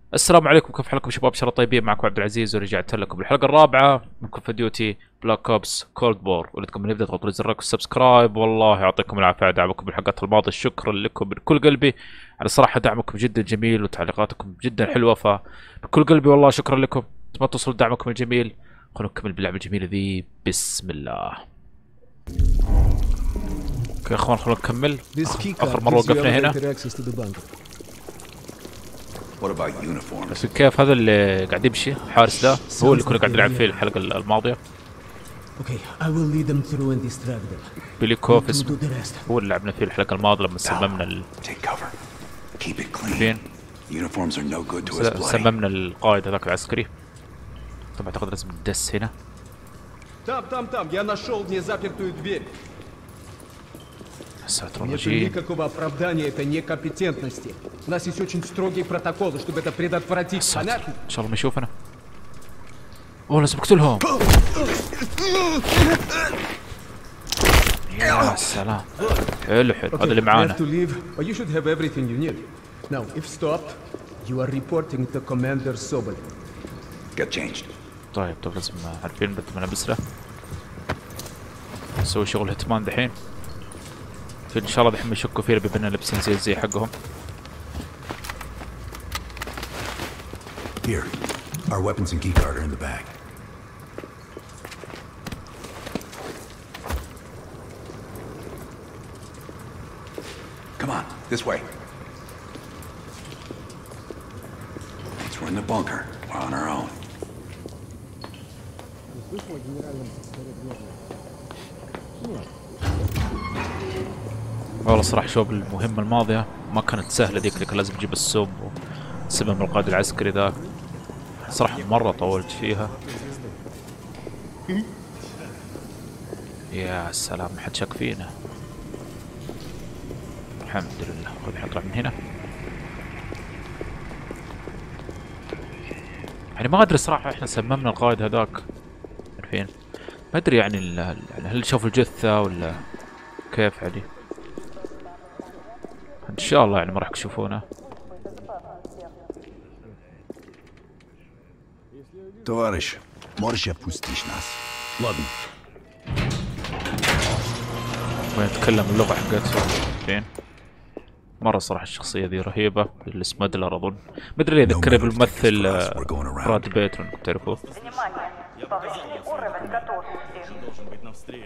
السلام عليكم، كيف حالكم شباب؟ ان شاء الله طيبين. معكم عبد العزيز ورجعت لكم الحلقه الرابعه من كول اوف ديوتي بلاك اوبس كولد وور. ولدكم من يبدا تضغطوا زر والسبسكرايب، والله يعطيكم العافيه على دعمكم بالحلقات الماضيه. شكرا لكم من كل قلبي على صراحه، دعمكم جدا جميل وتعليقاتكم جدا حلوه، فبكل قلبي والله شكرا لكم. ما توصلوا دعمكم الجميل. خلونا نكمل باللعبه الجميله ذي. بسم الله. اوكي يا اخوان، خلونا نكمل. اخر مره وقفنا هنا. What about uniforms? بس كيف هذا اللي قاعد يمشي حارس ده هو اللي كنا قاعد نلعب فيه الحلقه الماضيه. Okay, I will lead them through and distract them. بيلي كوف You اسمه، do the rest. هو اللي لعبنا فيه الحلقه الماضيه لما سممنا Take cover. Keep it clean. فين Uniforms are no good to us bloody. سممنا القائد هذاك العسكري. طبعا اعتقد لازم ندس هنا. Там, я нашел незапертую дверь. ساتر Нет الرجيم. никакого оправдания этой некомпетентности. У нас есть очень строгие протоколы, чтобы это предотвратить. ساتر. Понятно? ان شاء الله ما يشوفنا. اوه لازم اقتلهم. يا سلام. حلو حلو، هذا اللي We معانا. have to leave, but you should have everything you need. Now, if stopped, you are reporting to Commander Sobol. Get changed. طيب لازم عارفين بدل ملابسنا نسوي شغل هتمان دحين. ان شاء الله دحين يشكوا فينا بما اننا لابسين زي حقهم. Here. Our weapons and keycard are in the bag. Come on, this way. Once we're in the bunker, we're on our own. والله صراحة شوف المهمة الماضية ما كانت سهلة ذيك اللي كان لازم نجيب السب وسبب القائد العسكري ذاك. صراحة مرة طولت فيها. يا سلام، ما حد شك فينا. الحمد لله. خذ نطلع من هنا. يعني ما ادري صراحة احنا سممنا القائد هذاك عارفين. ما ادري يعني هل شافوا الجثة ولا كيف يعني. ان شاء الله يعني ما راح تشوفونه. Товарищ, можешь отпустить нас? Ладно. ويتكلم اللغة حقته فين. مرة صراحة الشخصية ذي رهيبة، اللي اسمه مادلر أظن. مدري ليه ذكرني بالممثل براد بيت، لو تعرفوه. Повысить уровень готовности.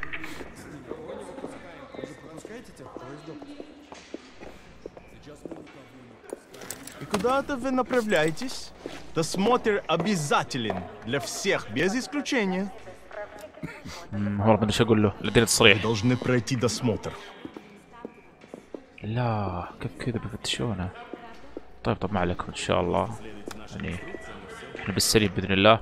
И куда это вы направляетесь? Досмотр обязателен для всех, без исключения. والله ما ادري ايش اقول له، لدينا Вы تصريح. должны пройти досмотр. لا كيف كذا بيفتشونه. طيب ما عليكم ان شاء الله، يعني احنا بالسليم باذن الله.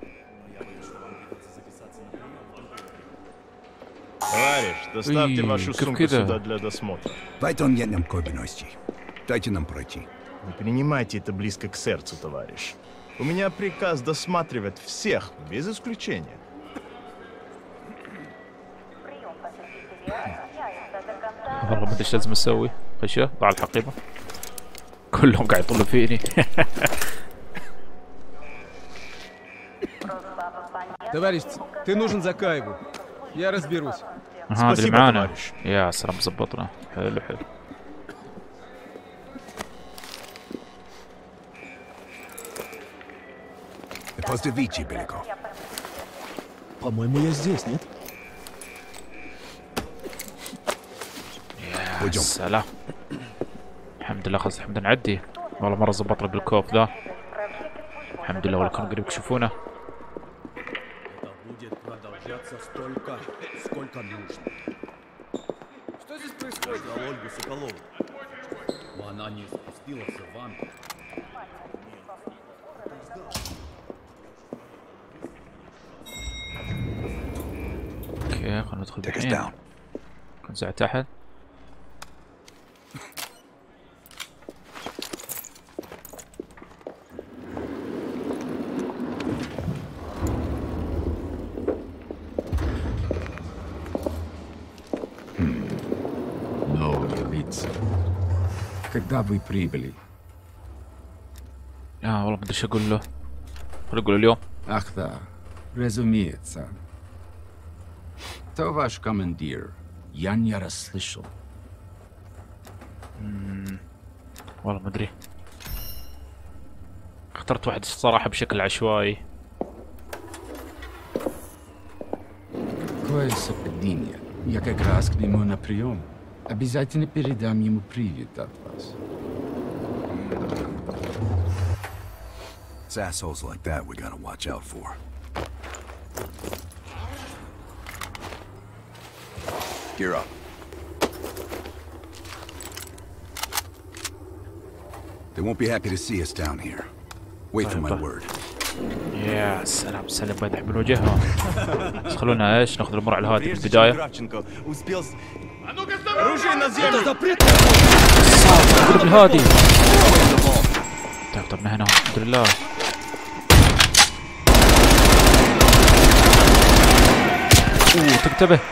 Товарищ, доставьте вашу как сумку это? сюда для досмотра. Дайте он нам кобиности. Дайте нам пройти. Не принимайте это близко к сердцу, товарищ. У меня приказ досматривать всех, без исключения. والله ما ادري ايش لازم اسوي. خشيه ضاع الحقيبة. كلهم قاعد يطلوا فيني. Товарищ, ты нужен за Кайву. Я разберусь. هذا اللي Спасибо, معانا. товарищ. يا سلام زبطنا. حلو حلو. Поздравите, Беляков. По-моему, я здесь, нет? يا سلام. الحمد لله خلاص، الحمد لله نعدي. والله مرة زبطنا بالكوف ذا. الحمد لله، ولا كانوا قريب يشوفونه. Будет продолжаться столько, сколько нужно. Что здесь происходит? За Ольгу Соколову. Но она не спустилась в ванну. اوكي خلينا ندخل Take us الحين. down. نزع تحت. Новые лица. Когда вы прибыли? والله ما ادري ايش اقول له. خليني اقول اليوم. Ach da, разумеется. То ваш командир. Я не расслышал. والله ما ادري. اخترت واحد الصراحة بشكل عشوائي. Какое совпадение. Я как раз к нему на прием. Обязательно передам ему привет от вас. It's assholes like that we gotta watch out for. Gear up. They won't be happy to see us down here. Wait for my word. يا سلام سلام بيضح بنواجههم. بس خلونا ايش ناخذ الامور على الهادي في البداية. قلب الهادي. طيب نهيناهم الحمد لله. تنتبه.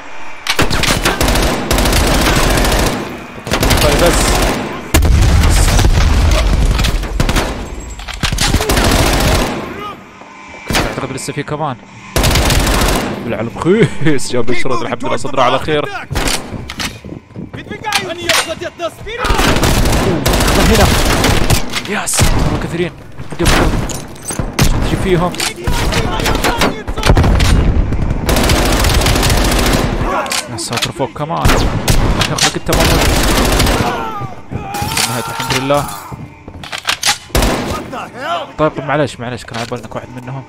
طيب بس. اعتقد لسه في كمان. بالعلم خيس جاب الشرود الحمد لله صدره على خير. هنا يا ساتر كثيرين. تجي فيهم. يا ساتر فوق كمان. ياخذك انت مرة. نهاية الحمد لله. طيب معليش كان على بالنا واحد منهم.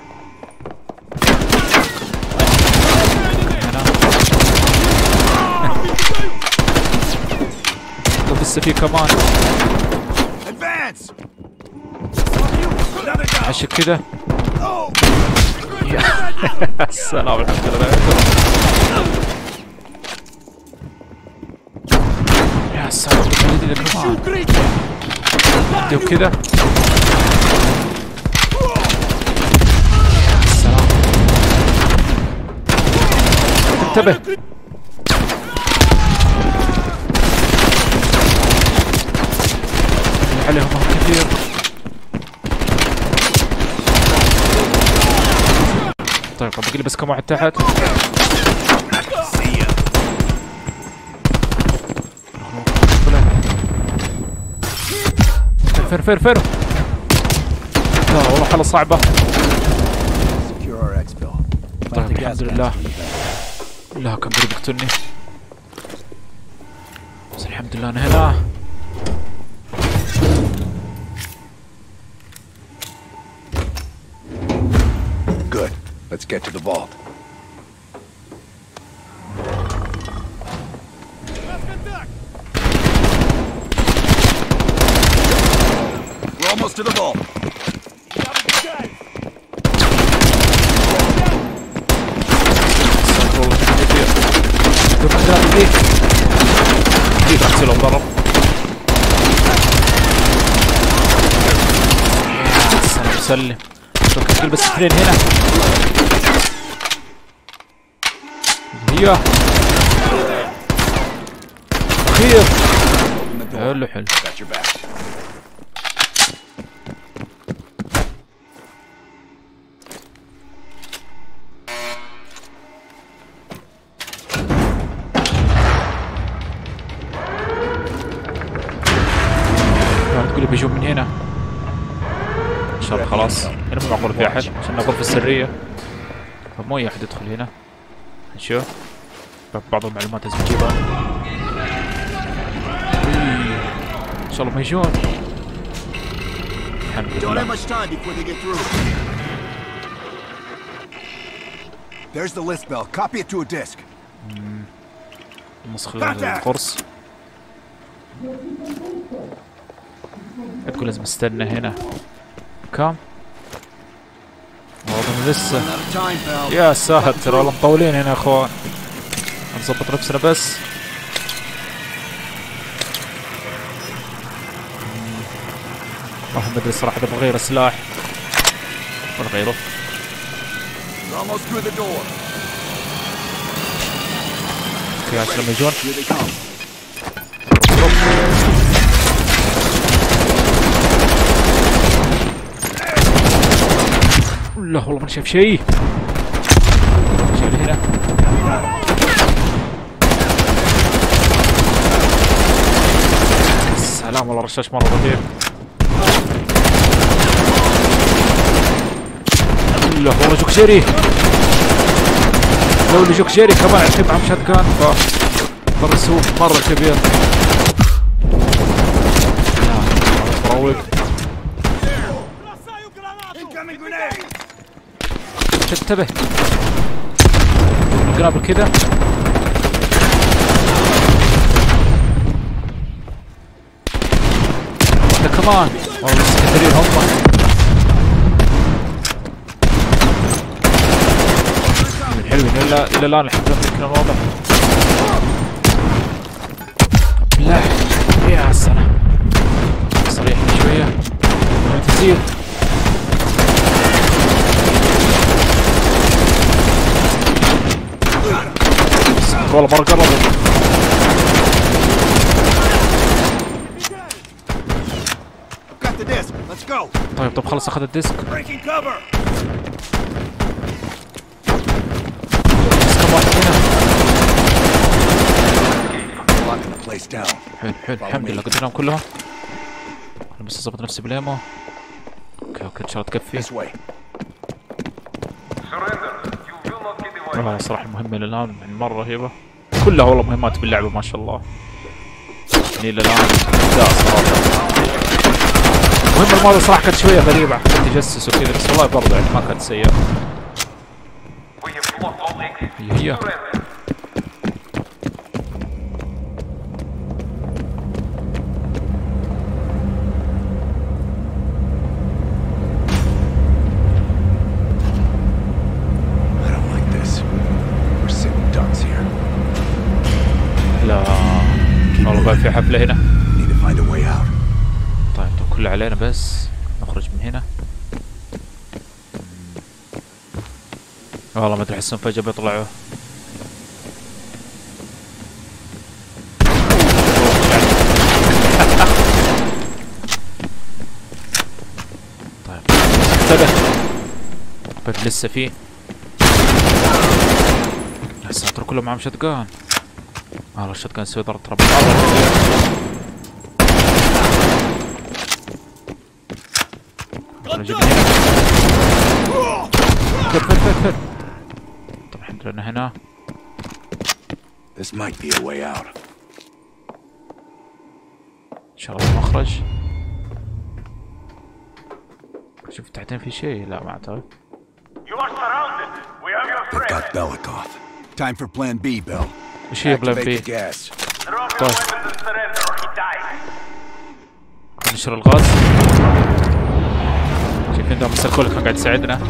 طيب لسه في كمان. عشان كذا. يا سلام الحمد لله. يا سلام كمان. وكذا. السلام. انتبه. عليهم كثير. طيب باقي لي بس كم واحد تحت. فر لا والله حالة صعبة. طيب الحمد لله. لا كان قريب يقتلني بس الحمد لله انا هنا. Good. Let's get to the vault. We're almost to the vault. سلم تقتل بس اثنين هنا. هي خير. حلو تقولي بيجوا من هنا ان شاء الله. خلاص هنا مو معقول في احد عشان الغرفة السرية فمو اي احد يدخل هنا. نشوف بعض المعلومات لازم نجيبها. ان شاء الله ما يجون. الحمد لله. There's the list bell. Copy it to a disk. نسخ القرص. تقول لازم استنى هنا كم؟ واضح لسه. يا ساتر والله مطولين هنا يا اخوان. نظبط نفسنا بس. والله ما ادري صراحة اذا بغير سلاح ولا غيره. اوكي عشان لما يجون. لا والله ما شايف شيء. شايف هنا. سلام والله رشاش مرة رهيب. لا والله جوك جيري. لو اللي جوك جيري كمان عشان معهم شاتكان فالرسوم مرة كبير. مروق. انتبه القنابل كذا. واحدة كمان والله لسه كثيرين هم. حلوين الى الان الحمد لله يمكن الوضع. بالله يا سلام صريح شوية تزيد. والله مرة قربوا. طيب خلص اخذ الديسك. ديسك واحد هنا. حلو الحمد لله قدرناهم كلهم. انا بس اظبط نفسي بليمو. اوكي ان شاء الله تكفي. والله صراحة المهمة للآن يعني مرة رهيبة. كلها والله مهمات باللعبة ما شاء الله. يعني للآن لا صراحة. المهمة الماضية صراحة كانت شوية غريبة، تجسس وكذا بس والله برضه يعني ما كانت سيئة. هي والله في حفلة هنا. طيب كله علينا بس نخرج من هنا. والله ما ادري احسهم فجأة بيطلعوا. طيب انتبه. طيب لسه فيه. يا ساتر كلهم معهم شتقان. والله الشوت يسوي ضرب ترى طب الحمد لله هنا. ان شاء الله مخرج. شوف تحتين في شيء. لا ما اعتقد. Time for plan B, Bill. وش هي بلان بي؟ طيب نشر الغاز. شايفين ده مستر كول كان قاعد يساعدنا.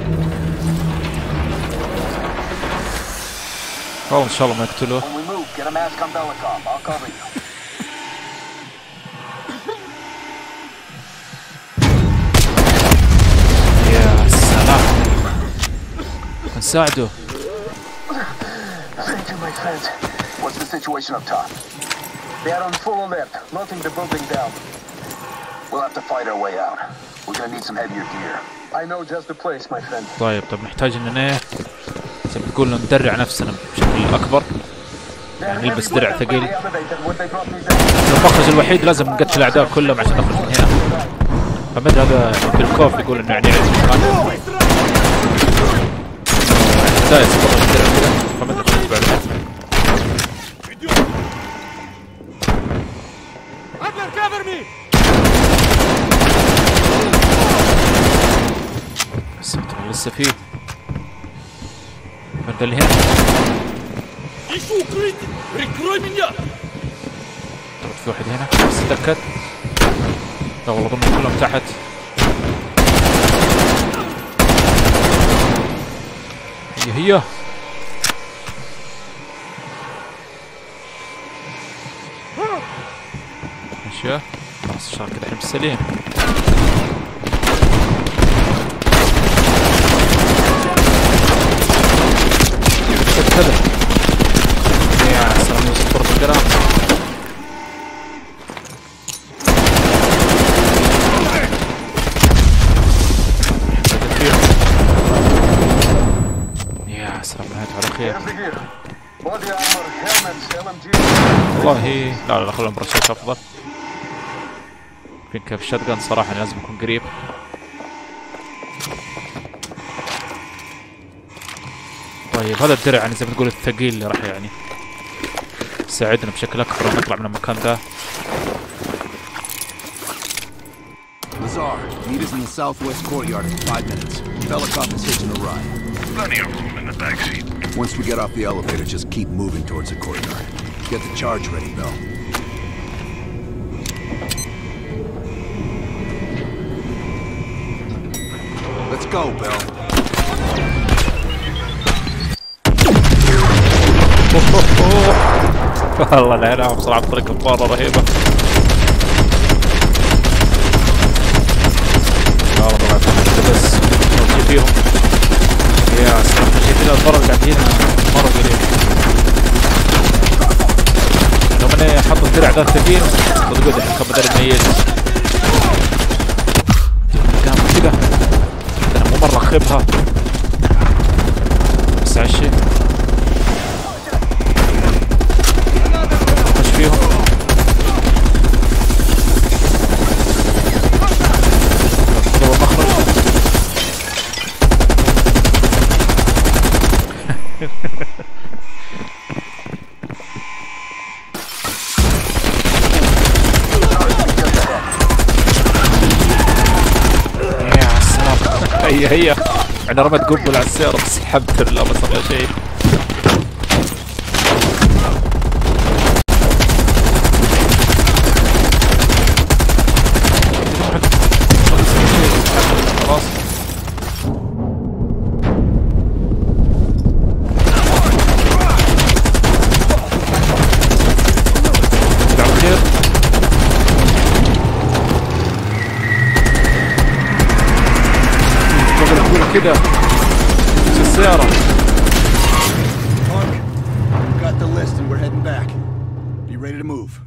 والله ان شاء الله ما يقتلوه. يا سلام نساعده. What's the situation up top? They are on full alert, locking the building down. We'll have to fight our way out. We're gonna need some heavier gear. I know just the place, my friend. طيب نحتاج اننا زي ما تقول ندرع نفسنا بشكل اكبر. يعني نلبس درع ثقيل. المخرج الوحيد لازم نقتل الاعداء كلهم عشان نخرج من هنا. فمد هذا بالكوف يقول انه يعني بداية سقط الدرع كذا فمد نخرج بعدها. لسه فيه فرد اللي هنا. طب في واحد هنا بس تأكد. لا والله ضمن كلهم تحت. هي اشياء خلاص الشغل كذا الحين بالسليم. هذا يا سلام يصفر بالقرام. الاخير. Here's the gear. Body armor, helmets, LMG. والله لا خلونا برشاش افضل. فين كيف الشotgun صراحة لازم يكون قريب. طيب هذا الدرع يعني زي ما تقول الثقيل اللي راح يعني يساعدنا بشكل اكبر نطلع من المكان ده. Lazar, meet us in the southwest courtyard in 5 minutes. Velikov is hitching a ride. Plenty of room in the backseat. Once we get off the elevator, just keep moving towards the courtyard. Get the charge ready, Bell. Let's go, Bell. والله العناهم بصراحة بطريقة مرة رهيبة. والله طبعا بس فيهم يا سلام شايفين الضرر اللي قاعدين مرة قليل. لو اني حط الدرع ذا الثقيل صدقوا كان بدل ميت. قدام كذا انا مو مرة اخربها بس عالشي خش فيهم. هذا هو المخرج. يا سلام هي انا رميت قنبل على السيارة بس الحمد لله ما صار شيء. خلاص على خير. كده في السيارة. Got the list and we're heading back. Be ready to move.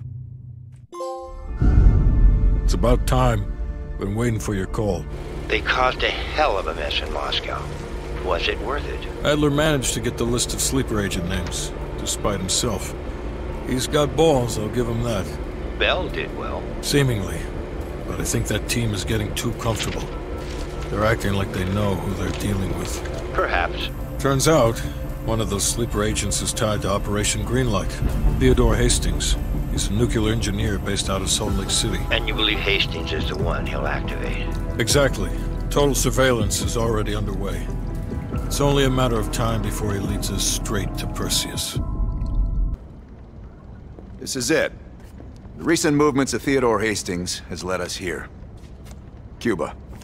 It's about time. Been waiting for your call. They caused a hell of a mess in Moscow. Was it worth it? Adler managed to get the list of sleeper agent names, despite himself. He's got balls, I'll give him that. Bell did well. Seemingly. But I think that team is getting too comfortable. They're acting like they know who they're dealing with. Perhaps. Turns out, one of those sleeper agents is tied to Operation Greenlight. Theodore Hastings. He's a nuclear engineer based out of Salt Lake City. And you believe Hastings is the one he'll activate? Exactly. Total surveillance is already underway. It's only a matter of time before he leads us straight to Perseus. This is it. The recent movements of Theodore Hastings has led us here. Cuba.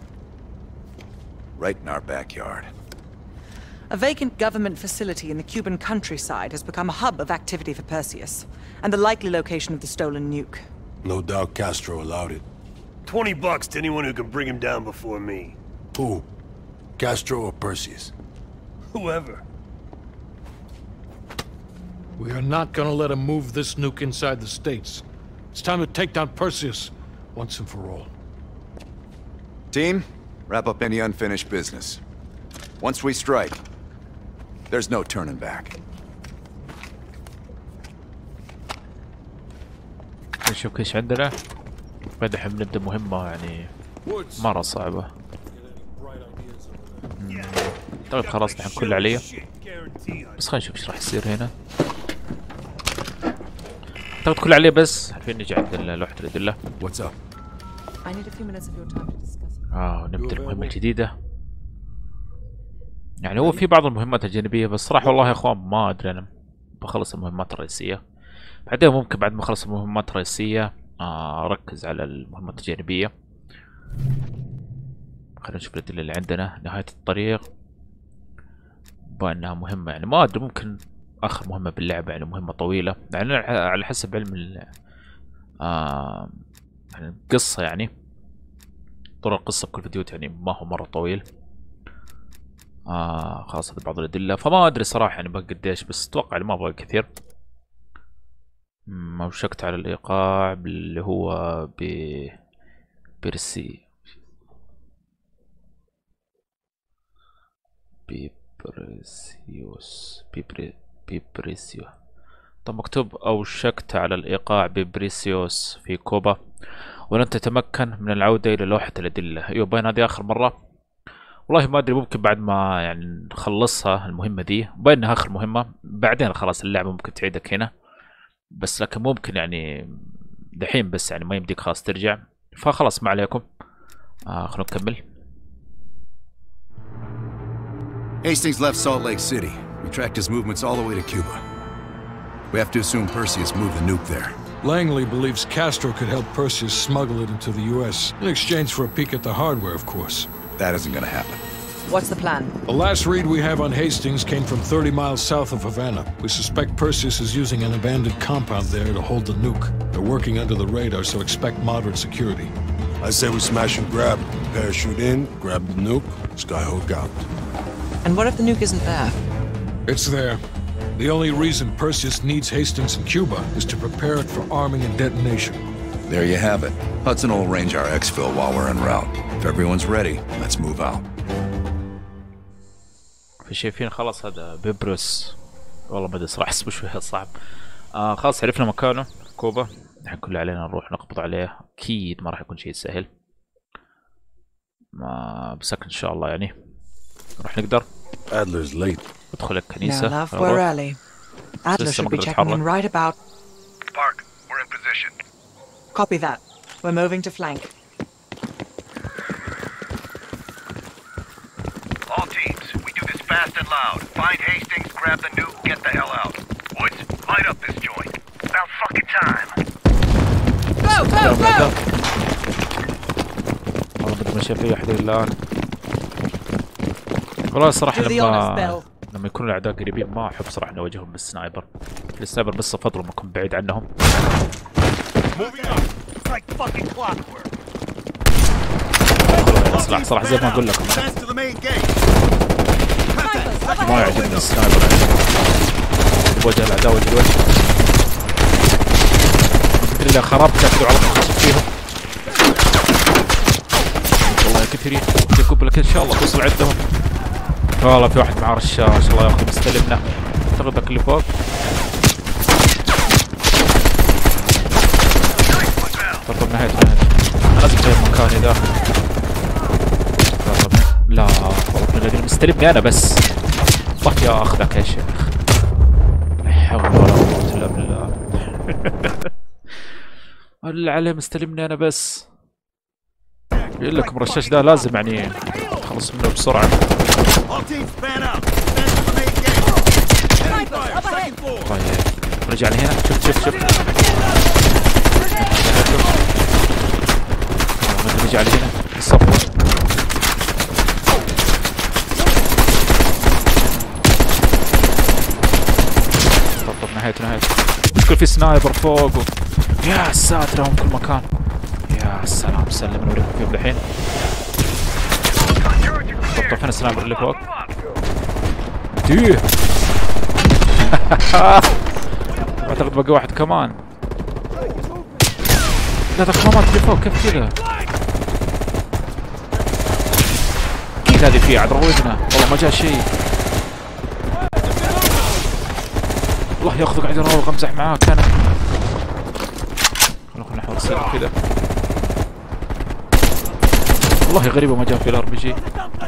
Right in our backyard. A vacant government facility in the Cuban countryside has become a hub of activity for Perseus, and the likely location of the stolen nuke. No doubt Castro allowed it. $20 to anyone who can bring him down before me. Who? Castro or Perseus? Whoever. We are not gonna let him move this nuke inside the States. It's time to take down Perseus, once and for all. Team, wrap up any unfinished business. Once we strike, there's no turning back. نشوف ايش عندنا. بعد الحين بنبدا مهمة يعني مرة صعبة. طيب خلاص الحين كل علي. بس خلينا نشوف ايش راح يصير هنا. طيب كل عليه بس الحين نجي عند لوحة الأدلة. نبدأ المهمة الجديدة. يعني هو في بعض المهمات الجانبية بس صراحة والله يا اخوان ما ادري انا بخلص المهمات الرئيسية. بعدين ممكن بعد ما اخلص المهمات الرئيسية اركز على المهمات الجانبية. خلينا نشوف الأدلة اللي عندنا. نهاية الطريق بأنها مهمة يعني ما ادري ممكن اخر مهمة باللعبة يعني مهمة طويلة يعني على حسب علم يعني القصة يعني طول القصة بكل فيديو يعني ما هو مرة طويل. خلاص هذه بعض الأدلة فما ادري صراحة يعني بقى قديش بس اتوقع ما بقى كثير. موشكت على الايقاع اللي هو بيرسي بيبريسيو. طب مكتوب أوشكت على الإيقاع ببريسيوس في كوبا ولن تتمكن من العودة إلى لوحة الأدلة. أيوة باين هذه آخر مرة. والله ما أدري، ممكن بعد ما يعني نخلصها المهمة دي باين إنها آخر مهمة، بعدين خلاص اللعبة ممكن تعيدك هنا، بس لكن ممكن يعني دحين بس يعني ما يمديك خلاص ترجع، فخلاص ما عليكم. خلونا نكمل. Hastings left Salt Lake City. We tracked his movements all the way to Cuba. We have to assume Perseus moved the nuke there. Langley believes Castro could help Perseus smuggle it into the U.S. in exchange for a peek at the hardware, of course. That isn't gonna happen. What's the plan? The last read we have on Hastings came from 30 miles south of Havana. We suspect Perseus is using an abandoned compound there to hold the nuke. They're working under the radar, so expect moderate security. I say we smash and grab. Parachute in, grab the nuke, skyhook out. And what if the nuke isn't there? It's there. The only reason Perseus needs Hastings in Cuba is to prepare it for arming and detonation. There you have it. Hudson will arrange our exfil while we're en route. If everyone's ready, let's move out. في شايفين خلاص هذا بيبروس، والله ما ادري صراحة اسمه شوية صعب. خلاص عرفنا مكانه في كوبا، الحين كل علينا نروح نقبض عليه. اكيد ما راح يكون شيء سهل، ما بس ان شاء الله يعني راح نقدر. Adler's late. ادخل الكنيسة. Yeah, love, we're early. Adler should be checking in right about. Spark, we're in position. Copy that. We're moving to flank. All teams, we do this fast and loud. Find Hastings, grab the nuke, get the hell out. Woods, light up this joint. About fucking time. Go, go, go! والله بدي ماشي في أحد الآن. والله صراحة لما يكونوا الأعداء قريبين ما أحب صراحة إني أواجههم بالسنايبر. السنايبر بس أفضل لما أكون بعيد عنهم. سلاح صراحة زي ما أقول لكم ما يعجبني السنايبر بوجه الأعداء وجه الوجه. مثل اللي خربت كذا على طول فيهم. والله كثيرين يقول لك إن شاء الله توصل عندهم. والله في واحد معاه رشاش الله ياخذ مستلمنا. اعتقد ذاك اللي فوق. طب نهايته لازم اغير مكاني ذا. لا والله مستلمني انا بس. طق يا اخذك يا شيخ. لا حول ولا قوة الا بالله. اللي عليه مستلمني انا بس. يقول لكم الرشاش ذا لازم يعني خلص منه بسرعة. طيب رجع لهنا. شوف رجع لهنا الصف. طب نهايته مشكلة في سنايبر فوق يا ساتر هم كل مكان. يا سلام سلم نوريكم فيهم الحين. طب فين السنايبر اللي فوق؟ ديه. اعتقد بقى واحد كمان. لا ذاك ما مات اللي فوق كيف كذا؟ اكيد هذه فيه عاد روقنا والله ما جاء شيء. الله ياخذك قاعد يراوغ امزح معاك انا. خلونا نحاول نصير كذا. والله غريبة ما جاء في الار بي جي.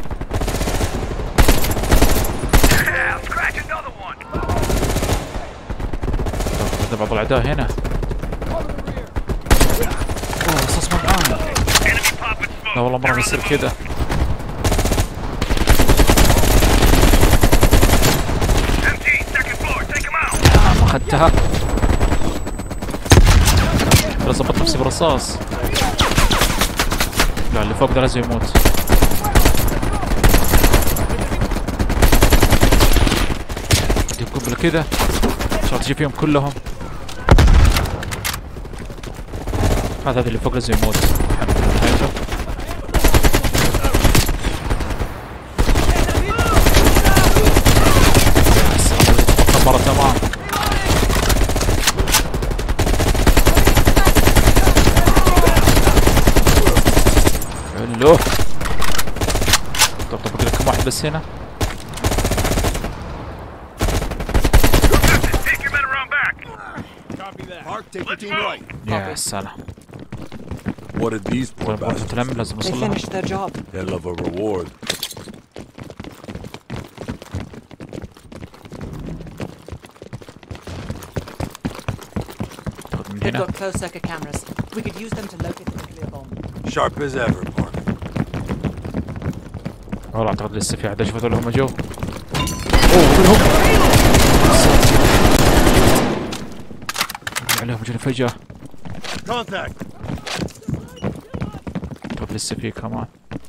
بعض الاعداء هنا. اوه رصاص ما معانا. لا والله مرة يصير كذا. ما اخذتها. لا ظبطت نفسي برصاص. لا اللي فوق ده لازم يموت. يقبل كذا ان شاء الله تجي فيهم كلهم. هذا اللي فوق لازم يموت. مرة تمام. حلو. طب باقي لكم واحد بس هنا. Take the team right. يا سلام. What did these poor bastards? لازم They اوصل لها. finished their job. Hell of a reward. They've got closed circuit cameras. We could use them to locate the nuclear bomb. Sharp as ever, Parker. والله اعتقد لسه في احد اشوف هذول هم جو. اوه منهم. عليهم جوني فجأة. Contact. اعتقد لسه في كمان.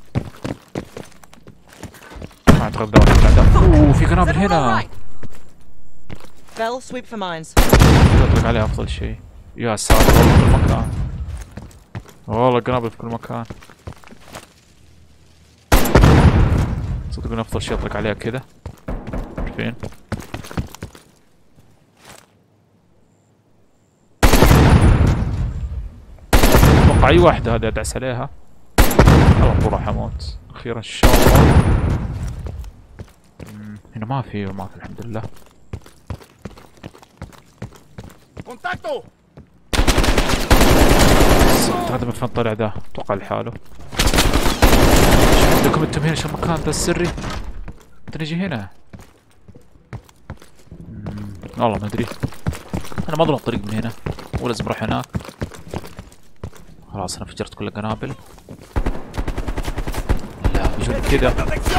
ما اعتقد ده واحد. اوه في قنابل هنا. Bell, sweep for mines. اطلق عليه افضل شيء. يا ساتر والله في كل مكان. والله قنابل في كل مكان. صدقوني افضل شيء اطلق عليها كذا. عارفين؟ اتوقع اي واحدة هذه ادعس عليها. والله راح اموت. اخيرا ان شاء الله. هنا ما في الحمد لله. Contacto. هذا من فين طلع ذا؟ اتوقع لحاله. عندكم انتم هنا شو المكان ذا السري؟ نجي هنا. والله ما ادري. انا ما اضمن الطريق من هنا. ولازم اروح هناك. خلاص انا فجرت كل القنابل. لا بيجون كذا.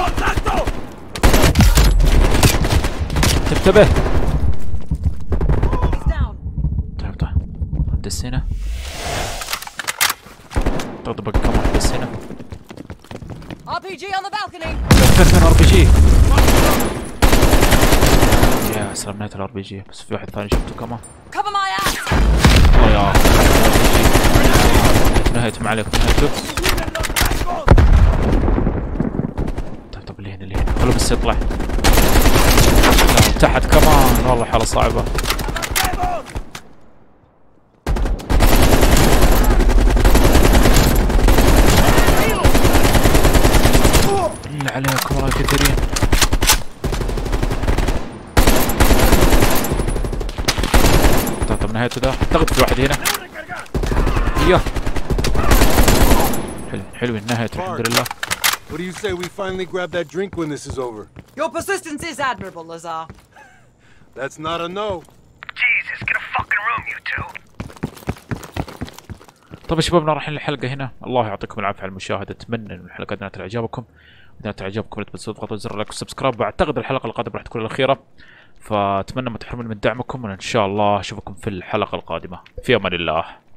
انتبه. طيب دس هنا. اعتقد باقي كم واحد بس هنا. RPG on the balcony. فين RPG. يا سلام نهاية الRPG بس في واحد ثاني شفته كمان. Cover my ass. الله يا نهايته ما عليكم نهايته. طيب اللي هنا خلوه بس يطلع. لا تحت كمان والله حالة صعبة. بالله عليكم والله كثيرين. طيب نهايته ده اعتقد في واحد هنا. ايوه حلو نهايته الحمد لله. What do you say we finally grab that drink when this is over? Your persistence is admirable, Lazar. That's not a no. Jesus, get a fucking room, you two. طيب يا شبابنا رايحين للحلقة هنا. الله يعطيكم العافية على المشاهدة. اتمنى ان الحلقة نالت اعجابكم. اذا نالت اعجابكم لا تنسوا تضغطوا زر لايك وسبسكرايب. بعتقد الحلقة القادمة راح تكون الأخيرة. فاتمنى ما تحرمون من دعمكم وان شاء الله اشوفكم في الحلقة القادمة. في امان الله.